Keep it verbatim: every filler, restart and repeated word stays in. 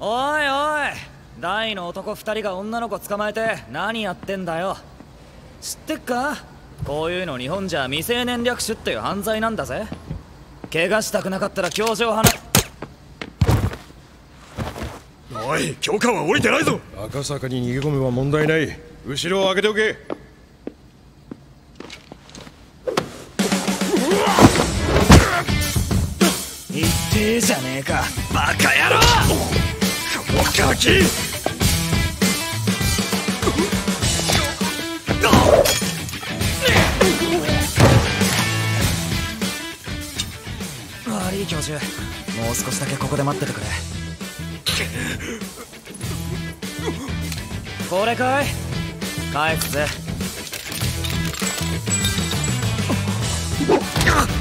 おいおい、大の男二人が女の子捕まえて何やってんだよ。知ってっか？こういうの日本じゃ未成年略取っていう犯罪なんだぜ。怪我したくなかったら教場離れ。 おい、教官は降りてないぞ。 赤坂に逃げ込めば問題ない。後ろを開けておけ。 言ってえじゃねえか、バカ野郎。 このガキ。 悪い教授、もう少しだけここで待っててくれ。これかい？返すぜ。